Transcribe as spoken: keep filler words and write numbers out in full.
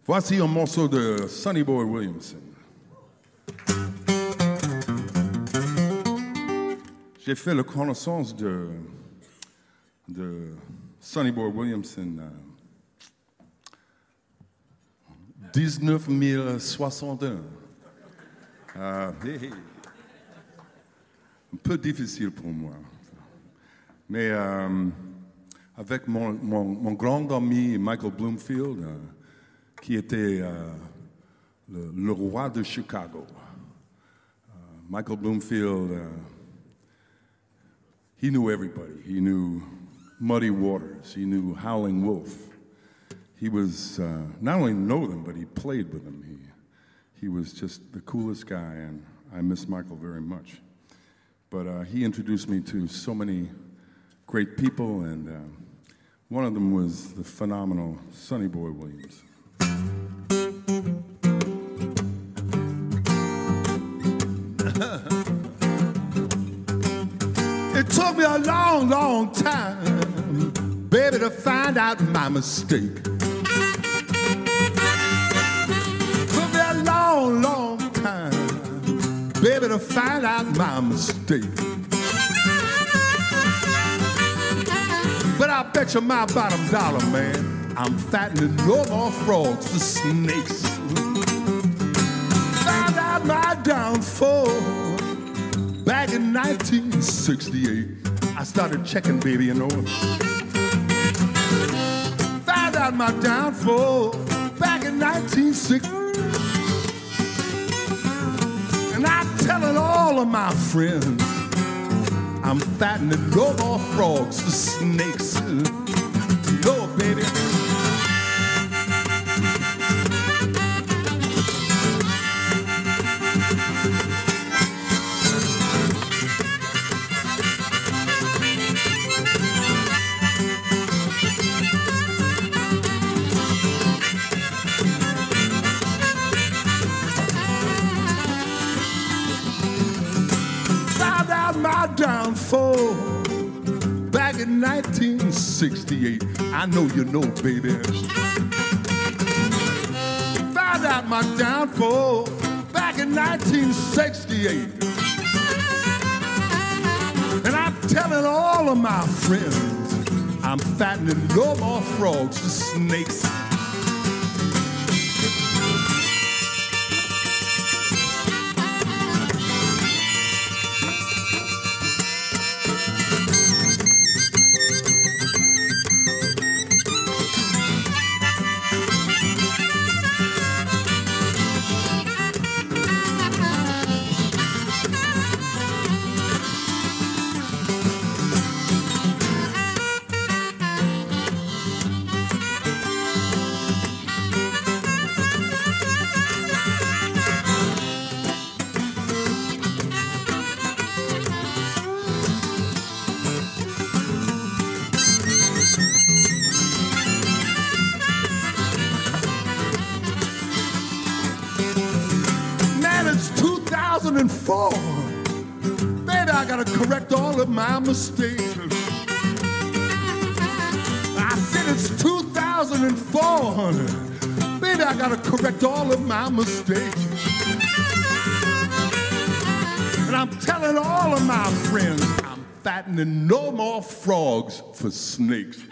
Voici un morceau de Sonny Boy Williamson. J'ai fait la connaissance de, de Sonny Boy Williamson euh, dix-neuf mille soixante et un. Euh, hey, hey. Un peu difficile pour moi. Mais euh, avec mon, mon, mon grand ami Michael Bloomfield, euh, qui était euh, le, le roi de Chicago. Uh, Michael Bloomfield, uh, he knew everybody. He knew Muddy Waters. He knew Howling Wolf. He was, uh, not only know them, but he played with them. He, he was just the coolest guy, and I miss Michael very much. But uh, he introduced me to so many great people, and uh, one of them was the phenomenal Sonny Boy Williams. It took me a long, long time, baby, to find out my mistake. Took me a long, long time, baby, to find out my mistake. But I bet you my bottom dollar, man, I'm fattening no more frogs for snakes. Found out my downfall back in nineteen sixty-eight. I started checking, baby, you know. Found out my downfall back in nineteen sixty-eight. And I'm telling all of my friends, I'm fattening no more frogs for snakes. No, baby. My downfall back in nineteen sixty-eight. I know you know, baby. Found out my downfall back in nineteen sixty-eight. And I'm telling all of my friends, I'm fattening no more frogs for snakes. two thousand four. Baby, I gotta correct all of my mistakes. I said it's two thousand four, honey. Baby, I gotta correct all of my mistakes. And I'm telling all of my friends, I'm fattening no more frogs for snakes.